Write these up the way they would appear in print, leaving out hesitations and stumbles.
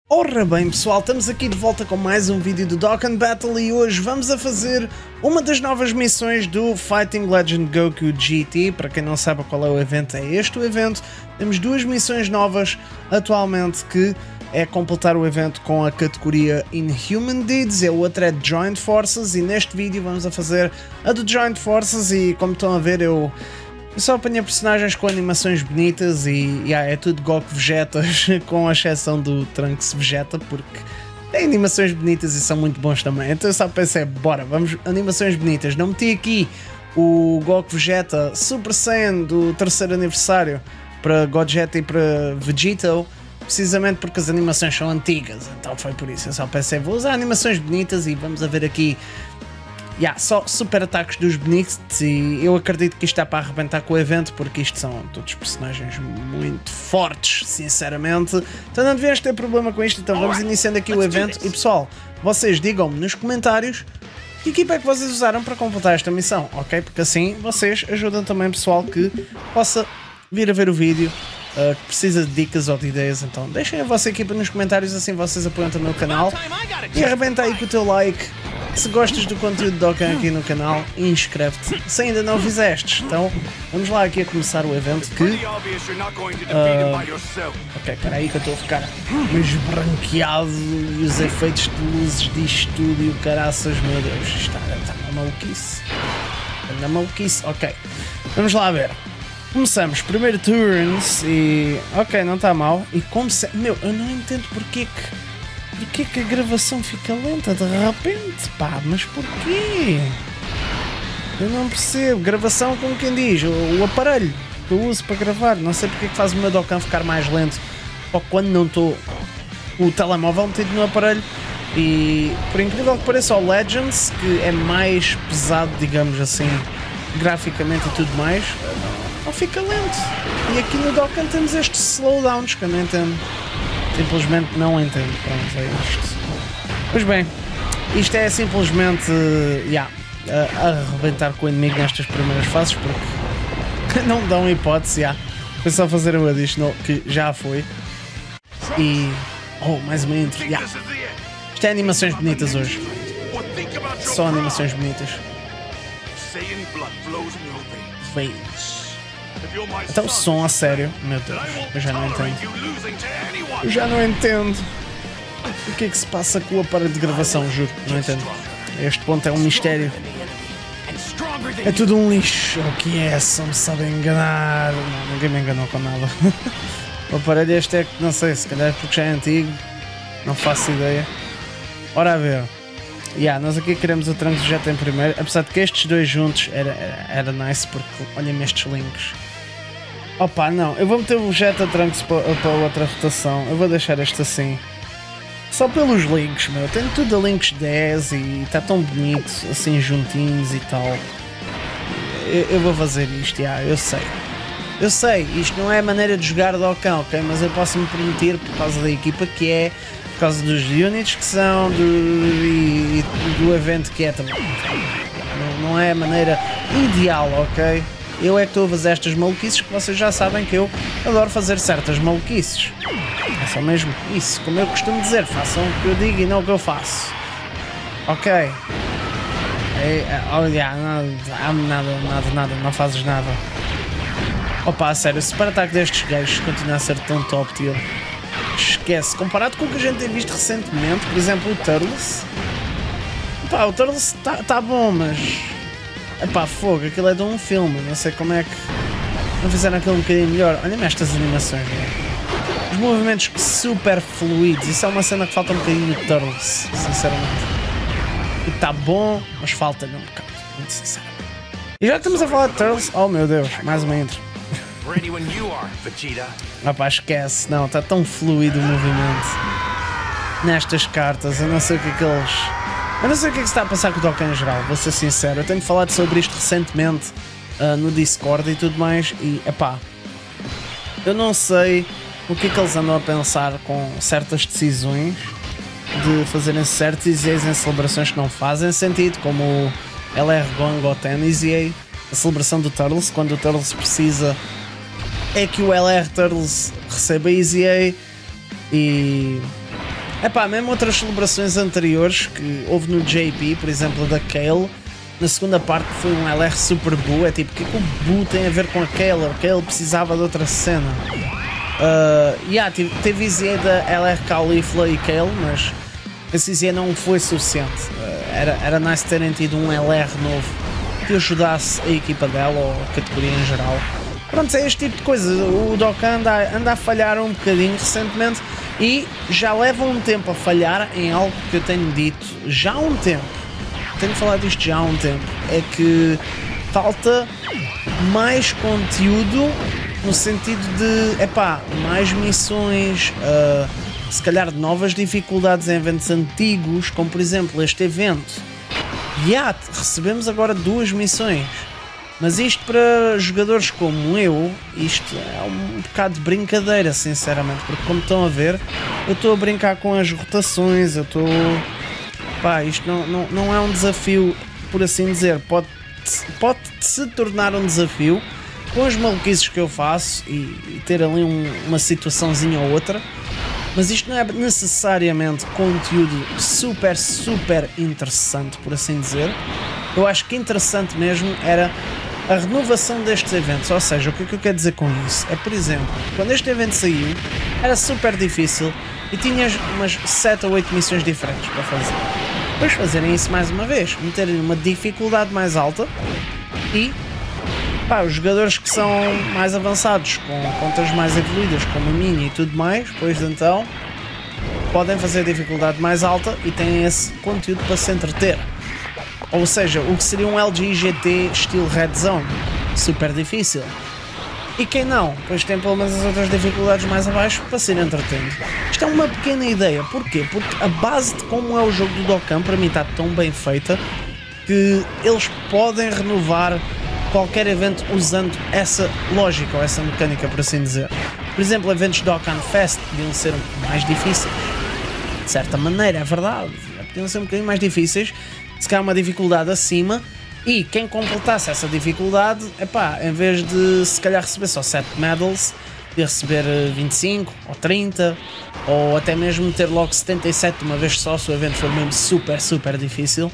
Ora bem pessoal, estamos aqui de volta com mais um vídeo do Dokkan Battle e hoje vamos a fazer uma das novas missões do Fighting Legend Goku GT. Para quem não sabe qual é o evento, é este o evento. Temos duas missões novas atualmente, que é completar o evento com a categoria Inhuman Deeds, e a outra é Joint Forces, e neste vídeo vamos a fazer a do Joint Forces. E como estão a ver, eu só apanhei personagens com animações bonitas e é tudo Goku Vegetas, com a exceção do Trunks Vegeta, porque tem animações bonitas e são muito bons também. Então eu só pensei, bora, vamos, animações bonitas. Não meti aqui o Goku Vegeta Super Saiyan do 3º aniversário para Gogeta e para Vegito, precisamente porque as animações são antigas, então foi por isso. Eu só pensei, vou usar animações bonitas e vamos a ver aqui. Só super ataques dos bonitos, e eu acredito que isto está para arrebentar com o evento, porque isto são todos personagens muito fortes, sinceramente. Então não devias ter problema com isto, então vamos iniciando aqui o evento. E pessoal, vocês digam-me nos comentários que equipa é que vocês usaram para completar esta missão, ok? Porque assim vocês ajudam também pessoal que possa vir a ver o vídeo, que precisa de dicas ou de ideias. Então deixem a vossa equipa nos comentários, assim vocês apoiam também o canal. E arrebenta aí com o teu like. Se gostas do conteúdo de Dokkan aqui no canal, inscreve-te se ainda não o fizestes. Então vamos lá aqui a começar o evento que... Ok, espera aí que eu estou a ficar esbranqueado e os efeitos de luzes de estúdio, caraças, meu Deus, isto está uma maluquice. Está uma maluquice, ok. Vamos lá ver. Começamos, primeiro turns e... Ok, não está mal. E como se... Meu, eu não entendo porque que a gravação fica lenta de repente, pá, mas porquê? Eu não percebo. Gravação, como quem diz, o aparelho que eu uso para gravar, não sei porque que faz o meu Dokkan ficar mais lento, ou quando não estou o telemóvel metido no aparelho. E por incrível que pareça, o Legends, que é mais pesado, digamos assim, graficamente e tudo mais, não fica lento. E aqui no Dokkan temos estes slowdowns que eu não entendo. Simplesmente não entendo. Pronto, é isto. Pois bem, isto é simplesmente arrebentar com o inimigo nestas primeiras fases, porque não dão hipótese. Foi só fazer o additional que já foi. E... Oh, mais uma intro. Isto é animações bonitas hoje. Só animações bonitas. Veins. Então o som a sério, meu Deus, eu já não entendo. Eu já não entendo. O que é que se passa com o aparelho de gravação, juro, não entendo. A este ponto é um mistério. É tudo um lixo. O que é? Só me sabem enganar. Não, ninguém me enganou com nada. O aparelho este é que, não sei, se calhar é porque já é antigo. Não faço ideia. Ora a ver. Nós aqui queremos o Trunks Vegeta em primeiro, apesar de que estes dois juntos era nice, porque olhem-me estes links. Opa, não, eu vou meter o Vegeta Trunks para outra rotação, eu vou deixar este assim. Só pelos links, meu, tenho tudo a links 10 e está tão bonito, assim juntinhos e tal. Eu vou fazer isto, eu sei. Eu sei, isto não é a maneira de jogar Dokkan, ok? Mas eu posso me permitir por causa da equipa que é, por causa dos units que são, e do evento que é também. Não é a maneira ideal, ok? Eu é que estou a fazer estas maluquices, que vocês já sabem que eu adoro fazer certas maluquices. É só mesmo isso, como eu costumo dizer, façam o que eu digo e não o que eu faço. Ok. Nada, não fazes nada. Opa, a sério, se para ataque destes gajos continua a ser tão top, tio. Esquece, comparado com o que a gente tem visto recentemente, por exemplo o Turles. Pá, o Turles tá bom, mas... Epá, fogo, aquilo é de um filme, não sei como é que não fizeram aquilo um bocadinho melhor. Olha-me estas animações, os movimentos super fluidos, isso é uma cena que falta um bocadinho de Turles, sinceramente. E tá bom, mas falta-lhe um bocado, muito sinceramente. E já que estamos a falar de Turles, oh meu Deus, mais uma intro. Rapaz, esquece, não, está tão fluido o movimento nestas cartas, eu não sei o que é que eles... Eu não sei o que é que se está a passar com o Dokkan em geral, vou ser sincero. Eu tenho falado sobre isto recentemente no Discord e tudo mais, e epá, eu não sei o que é que eles andam a pensar com certas decisões de fazerem certos EZAs em celebrações que não fazem sentido, como o LR Gon Goten EZA, a celebração do Turles, quando o Turles precisa é que o LR Turles receba EZA. E Epá, mesmo outras celebrações anteriores que houve no JP, por exemplo, da Kale, na segunda parte foi um LR Super Boo. É tipo, o que é que o Boo tem a ver com a Kale? A Kale precisava de outra cena. Teve Izzy da LR Caulifla e Kale, mas esse Izzy não foi suficiente. Era nice terem tido um LR novo que ajudasse a equipa dela ou a categoria em geral. Pronto, é este tipo de coisa. O Dokkan anda a falhar um bocadinho recentemente e já leva um tempo a falhar em algo que eu tenho dito já há um tempo. Tenho falado disto já há um tempo. É que falta mais conteúdo no sentido de, mais missões, se calhar novas dificuldades em eventos antigos, como por exemplo este evento. Recebemos agora 2 missões. Mas isto para jogadores como eu, isto é um bocado de brincadeira, sinceramente, porque como estão a ver, eu estou a brincar com as rotações, eu estou... isto não é um desafio, por assim dizer, pode se tornar um desafio com as maluquices que eu faço e ter ali uma situaçãozinha ou outra, mas isto não é necessariamente conteúdo super interessante, por assim dizer. Eu acho que interessante mesmo era a renovação destes eventos. Ou seja, o que é que eu quero dizer com isso? É, por exemplo, quando este evento saiu, era super difícil e tinhas umas 7 ou 8 missões diferentes para fazer. Depois fazerem isso mais uma vez, meterem uma dificuldade mais alta e os jogadores que são mais avançados, com contas mais evoluídas, como a minha e tudo mais, depois então podem fazer a dificuldade mais alta e têm esse conteúdo para se entreter. Ou seja, o que seria um LG GT estilo Red Zone, super difícil. E quem não, pois tem pelo menos as outras dificuldades mais abaixo para ser entretendo. Isto é uma pequena ideia, porquê? Porque a base de como é o jogo do Dokkan para mim está tão bem feita que eles podem renovar qualquer evento usando essa lógica ou essa mecânica, por assim dizer. Por exemplo, eventos Dokkan Fest podiam ser mais difíceis, de certa maneira, é verdade, podiam ser um bocadinho mais difíceis, se calhar uma dificuldade acima, e quem completasse essa dificuldade, em vez de se calhar receber só 7 medals, de receber 25 ou 30, ou até mesmo ter logo 77 de uma vez só, se o evento for mesmo super difícil,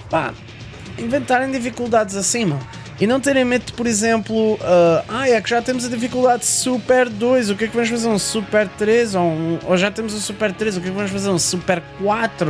inventarem dificuldades acima. E não terem medo, por exemplo, é que já temos a dificuldade Super 2, o que é que vamos fazer? Um Super 3? Ou já temos o Super 3, o que é que vamos fazer? Um Super 4?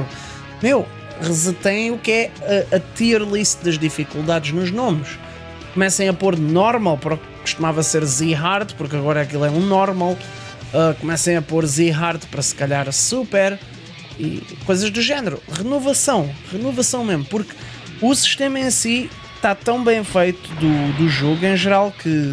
Resetem o que é a tier list das dificuldades nos nomes. Comecem a pôr normal, porque costumava ser Z-Hard, porque agora aquilo é um normal. Comecem a pôr Z-Hard para se calhar super e coisas do género. Renovação mesmo, porque o sistema em si está tão bem feito do jogo em geral que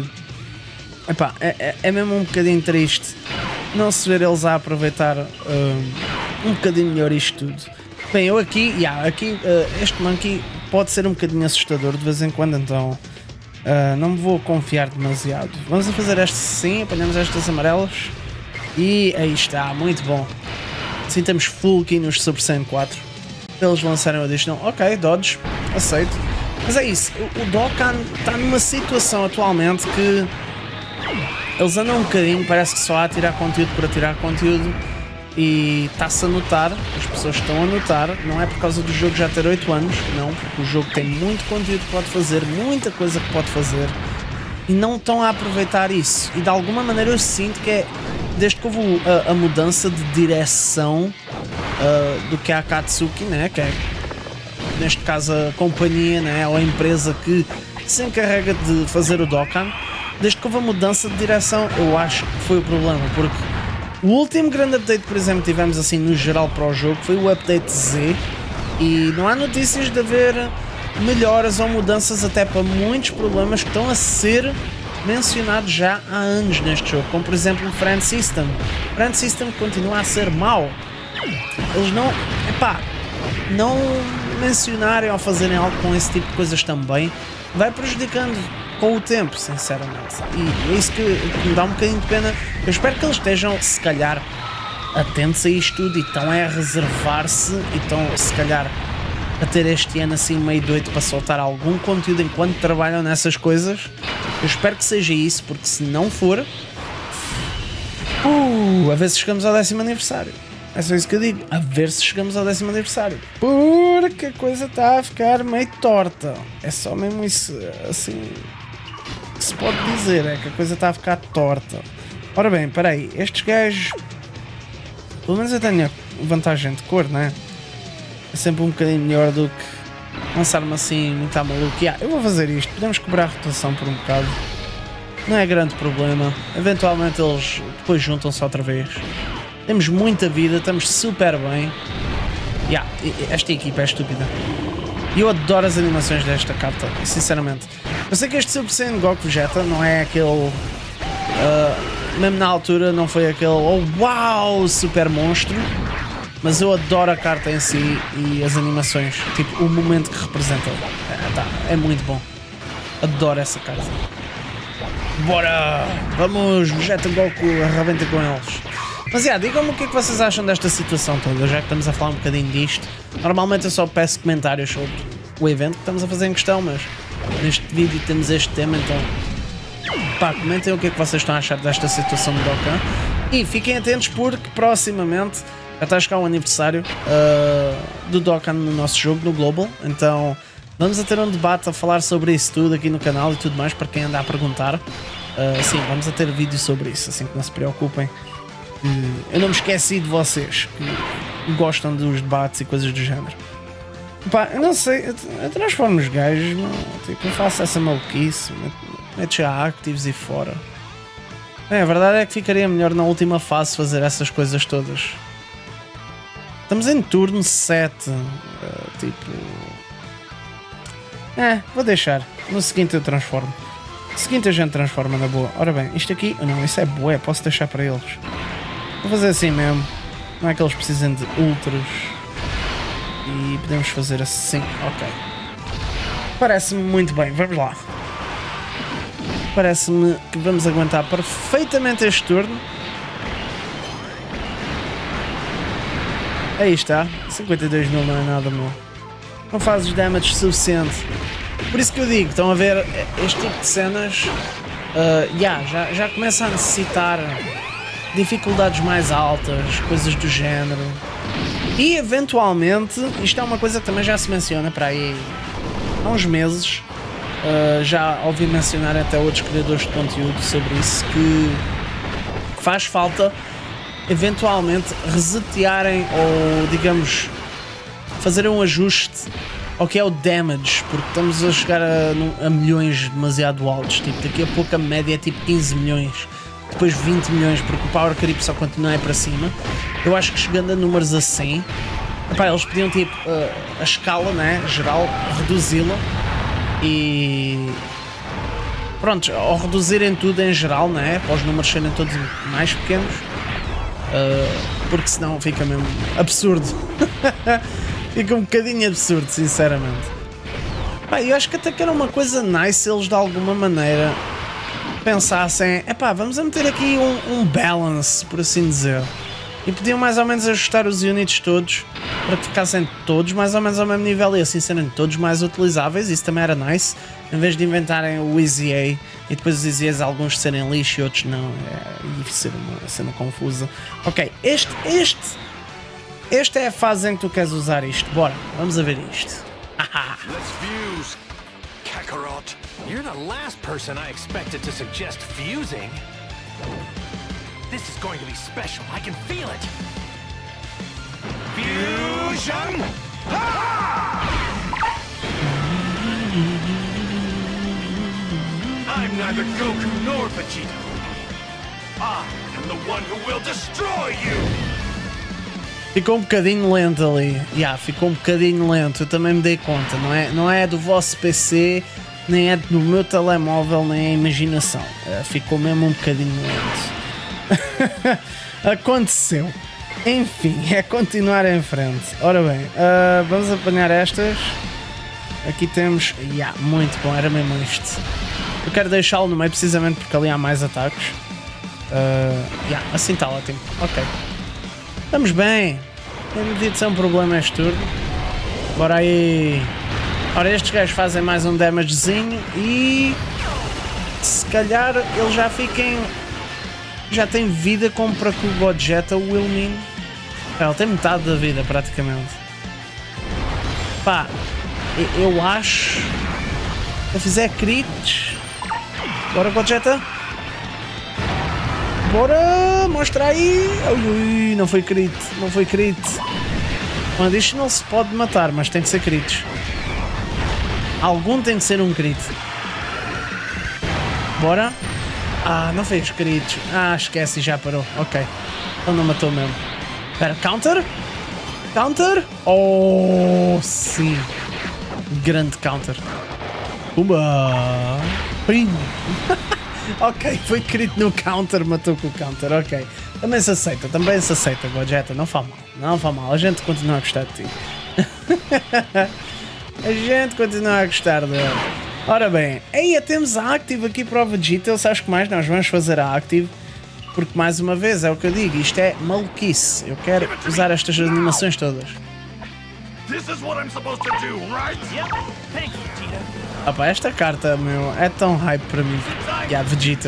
é mesmo um bocadinho triste não se ver eles a aproveitar um bocadinho melhor isto tudo. Bem, eu aqui este monkey pode ser um bocadinho assustador de vez em quando, então não me vou confiar demasiado. Vamos a fazer este sim, apanhamos estas amarelas e aí está, muito bom. Assim temos full aqui nos Super Saiyan 4. Eles lançaram o additional, ok, dodge, aceito. Mas é isso, o Dokkan está numa situação atualmente que eles andam um bocadinho, parece que só há a tirar conteúdo para tirar conteúdo e está-se a notar, as pessoas estão a notar, não é por causa do jogo já ter 8 anos, não, porque o jogo tem muito conteúdo que pode fazer, muita coisa que pode fazer e não estão a aproveitar isso. E de alguma maneira eu sinto que é, desde que houve a mudança de direção do que é a Akatsuki, né, que é neste caso a companhia, né, ou a empresa que se encarrega de fazer o Dokkan, desde que houve a mudança de direção, eu acho que foi o problema, porque o último grande update, por exemplo, tivemos assim no geral para o jogo, foi o update Z, e não há notícias de haver melhoras ou mudanças até para muitos problemas que estão a ser mencionados já há anos neste jogo, como por exemplo o Friend System. O Friend System continua a ser mau. Eles não mencionarem ou fazerem algo com esse tipo de coisas também vai prejudicando com o tempo, sinceramente. E é isso que me dá um bocadinho de pena. Eu espero que eles estejam, se calhar, atentos a isto tudo e estão a reservar-se e estão, se calhar, a ter este ano assim meio doido para soltar algum conteúdo enquanto trabalham nessas coisas. Eu espero que seja isso, porque se não for, a ver se chegamos ao 10º aniversário. É só isso que eu digo. A ver se chegamos ao 10º aniversário. Porque a coisa está a ficar meio torta. É só mesmo isso, assim, que se pode dizer. É que a coisa está a ficar torta. Ora bem, peraí. Estes gajos... Pelo menos eu tenho a vantagem de cor, né? É sempre um bocadinho melhor do que lançar-me assim, muito à maluco. Eu vou fazer isto. Podemos cobrar a rotação por um bocado. Não é grande problema. Eventualmente eles depois juntam-se outra vez. Temos muita vida, estamos super bem. Esta equipa é estúpida. E eu adoro as animações desta carta, sinceramente. Eu sei que este Super Saiyan Goku Vegeta não é aquele... mesmo na altura não foi aquele... Oh, uau! Super monstro. Mas eu adoro a carta em si e as animações. Tipo, o momento que representa. É muito bom. Adoro essa carta. Bora! Vamos, Vegeta Goku, arrebenta com eles. Mas digam-me o que é que vocês acham desta situação toda, já que estamos a falar um bocadinho disto. Normalmente eu só peço comentários sobre o evento que estamos a fazer em questão, mas neste vídeo temos este tema, então pá, comentem o que é que vocês estão a achar desta situação do Dokkan. E fiquem atentos porque proximamente já está a chegar o aniversário do Dokkan no nosso jogo, no Global, então vamos a ter um debate a falar sobre isso tudo aqui no canal e tudo mais, para quem anda a perguntar. Sim, vamos a ter vídeos sobre isso, assim que não se preocupem. Eu não me esqueci de vocês que gostam dos debates e coisas do género. Pá, eu não sei, eu transformo os gajos, tipo, eu faço essa maluquice, meto já Actives e fora. A verdade é que ficaria melhor na última fase fazer essas coisas todas. Estamos em turno 7, tipo... vou deixar, no seguinte eu transformo. No seguinte a gente transforma na boa. Ora bem, isto aqui, não, isso é bué, posso deixar para eles. Vou fazer assim mesmo. Não é que eles precisem de ultras. E podemos fazer assim. Ok. Parece-me muito bem. Vamos lá. Parece-me que vamos aguentar perfeitamente este turno. Aí está. 52 mil não é nada, meu. Não fazes damage suficiente. Por isso que eu digo, estão a ver este tipo de cenas. Já começa a necessitar dificuldades mais altas, coisas do género. E eventualmente, isto é uma coisa que também já se menciona para aí há uns meses, já ouvi mencionar até outros criadores de conteúdo sobre isso, que faz falta eventualmente resetearem ou, digamos, fazer um ajuste ao que é o damage, porque estamos a chegar a milhões demasiado altos. Tipo, daqui a pouco a média é tipo 15 milhões. Depois 20 milhões, porque o Power Creep só continua aí para cima. Eu acho que chegando a números assim, epá, eles podiam tipo a escala, né, geral, reduzi-la e pronto, ao reduzirem tudo em geral, né, para os números serem todos mais pequenos, porque senão fica mesmo absurdo. Fica um bocadinho absurdo, sinceramente. Epá, eu acho que até que era uma coisa nice eles de alguma maneira pensassem, epá, vamos a meter aqui um balance, por assim dizer. E podiam mais ou menos ajustar os units todos para que ficassem todos mais ou menos ao mesmo nível e assim serem todos mais utilizáveis. Isso também era nice, em vez de inventarem o Easy A e depois os Easy A's alguns serem lixo e outros não. E ser uma cena confusa. Ok, esta é a fase em que tu queres usar isto. Bora, vamos a ver isto. Kakarot, you're the last person I expected to suggest fusing. This is going to be special. I can feel it. Fusion! I'm neither Goku nor Vegeta. I am the one who will destroy you. Ficou um bocadinho lento ali. Ficou um bocadinho lento. Eu também me dei conta. Não é do vosso PC, nem é do meu telemóvel, nem é a imaginação. Ficou mesmo um bocadinho lento. Aconteceu. Enfim, é continuar em frente. Ora bem, vamos apanhar estas. Aqui temos... muito bom, era mesmo isto. Eu quero deixá-lo no meio precisamente porque ali há mais ataques. Assim está ótimo. Ok. Estamos bem. Devia de ser um problema este turno. Bora aí. Ora, estes gajos fazem mais um damagezinho e... se calhar eles já fiquem... já têm vida como para que o Gogeta o elimine. Ele tem metade da vida, praticamente. Pá, eu acho... Se eu fizer crits... Bora, Gogeta. Bora, mostra aí. Ui, não foi crit, não foi crit. Quando isto não se pode matar, mas tem que ser crits. Algum tem que ser um crit. Bora. Ah, não fez crits. Ah, esquece, já parou. Ok. Então não matou mesmo. Espera, counter? Counter? Oh, sim. Grande counter. Pumba. Pim. Ok, foi crit no counter, matou com o counter, ok. Também se aceita, Gogeta, não faz mal, não faz mal, a gente continua a gostar de ti. A gente continua a gostar dele. Ora bem, aí temos a Active aqui para o Vegeta, sabes que mais nós vamos fazer a Active, porque mais uma vez é o que eu digo, isto é maluquice, eu quero usar estas animações todas. Opa, esta carta, meu, é tão hype para mim. Vegeta.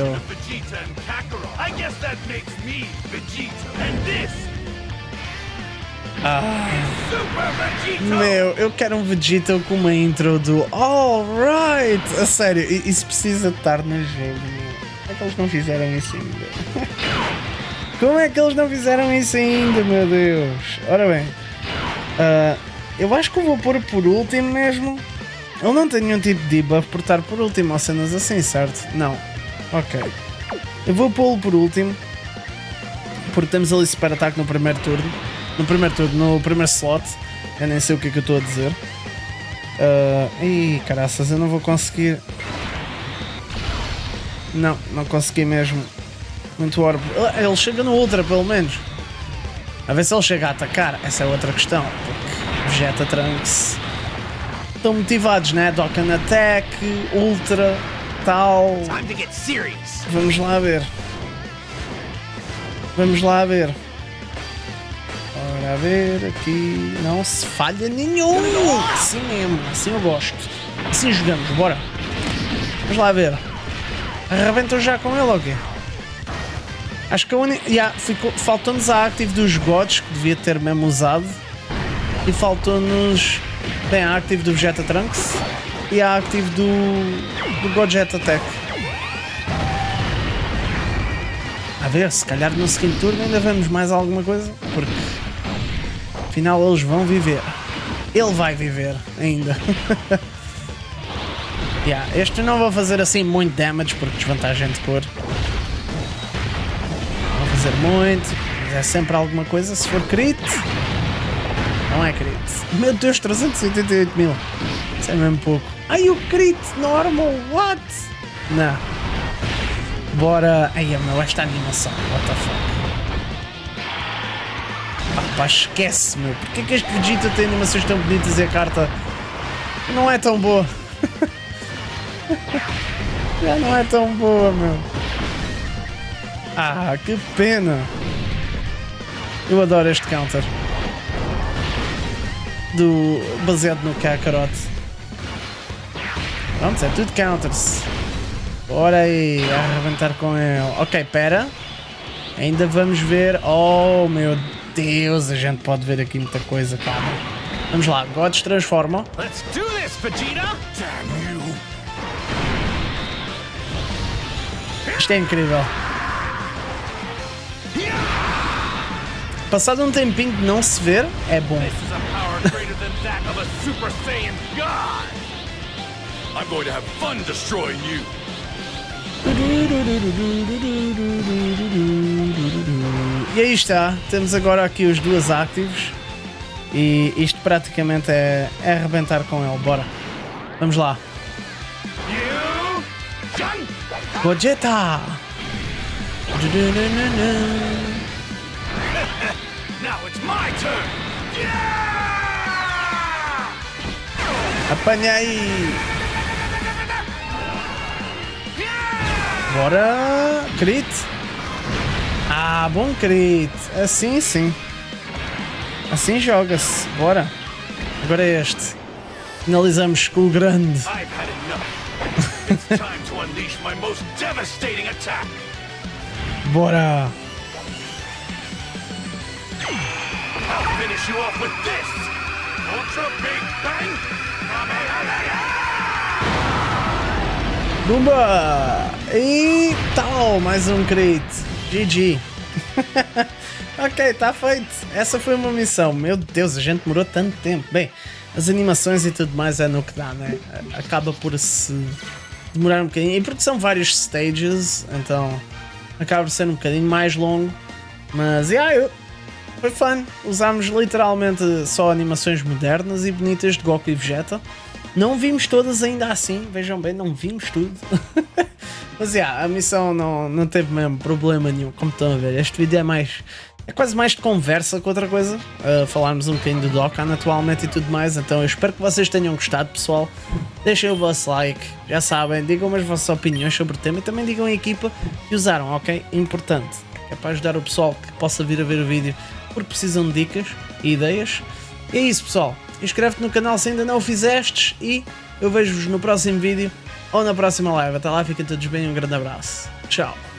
Meu, eu quero um Vegeta com uma intro do Alright! A sério, isso precisa estar no jogo, meu. Como é que eles não fizeram isso ainda? Como é que eles não fizeram isso ainda, meu Deus? Ora bem, eu acho que eu vou pôr por último mesmo. Ele não tem nenhum tipo de debuff por estar por último, ou cenas assim, certo? Não. Ok. Eu vou pô-lo por último. Porque temos ali super ataque no primeiro turno. No primeiro slot. Eu nem sei o que é que eu estou a dizer. Ih, caraças, eu não vou conseguir. Não consegui mesmo. Muito orb. Ele chega no Ultra, pelo menos. A ver se ele chega a atacar. Essa é outra questão. Porque Vegeta Trunks estão motivados, né? Dokkan Attack, Ultra, tal. Vamos lá ver. Vamos lá ver. Ora, a ver aqui. Não se falha nenhum. Assim mesmo. Assim eu gosto. Assim jogamos. Bora. Vamos lá ver. Arrebentou já com ele ou quê? Acho que a única... faltou-nos a Active dos Gods, que devia ter mesmo usado. E faltou-nos... Tem a Active do Vegeta Trunks e a Active do Gogeta Attack. A ver, se calhar no seguinte turno ainda vemos mais alguma coisa, porque afinal eles vão viver. Ele vai viver ainda. Este não vou fazer assim muito damage, porque desvantagem de cor. Não vou fazer muito, mas é sempre alguma coisa. Se for crit, não é crit. Meu Deus, 388 mil. Isso é mesmo pouco. Ai, o crit normal, what? Não. Bora. Ai, meu, esta animação, what the fuck? Pá, esquece, meu. Porquê que este Vegeta tem animações tão bonitas e a carta não é tão boa? Já não é tão boa, meu. Ah, que pena. Eu adoro este counter. Baseado no Kakarot. Pronto, é tudo counters. Bora aí, arrebentar com ele. Ok, pera. Ainda vamos ver. Oh, meu Deus, a gente pode ver aqui muita coisa, calma. Vamos lá, Gods transforma. Let's do this, Vegeta! Damn you! Isto é incrível. Passado um tempinho de não se ver, é bom. E aí está, temos agora aqui os duas Actives. E isto praticamente é arrebentar com ele, bora. Vamos lá. Gogeta! Apanha aí! Bora! Crit! Ah, bom crit! Assim sim! Assim joga-se! Bora! Agora é este! Finalizamos com o grande! finish you off with this! Ultra Big Bang! Bumba! E tal, mais um crit. GG. Ok, tá feito. Essa foi uma missão. Meu Deus, a gente demorou tanto tempo. Bem, as animações e tudo mais é no que dá, né? Acaba por se demorar um bocadinho. E porque são vários stages, então acaba por ser um bocadinho mais longo. Mas, foi fun. Usámos literalmente só animações modernas e bonitas de Goku e Vegeta. Não vimos todas ainda assim, vejam bem, não vimos tudo. Mas a missão não teve mesmo problema nenhum, como estão a ver. Este vídeo é quase mais de conversa que outra coisa. Falarmos um bocadinho do Dokkan atualmente e tudo mais. Então eu espero que vocês tenham gostado, pessoal. Deixem o vosso like, já sabem, digam as vossas opiniões sobre o tema e também digam a equipa que usaram, ok? Importante, é para ajudar o pessoal que possa vir a ver o vídeo porque precisam de dicas e ideias. E é isso, pessoal. Inscreve-te no canal se ainda não o fizestes e eu vejo-vos no próximo vídeo ou na próxima live. Até lá, fiquem todos bem e um grande abraço. Tchau.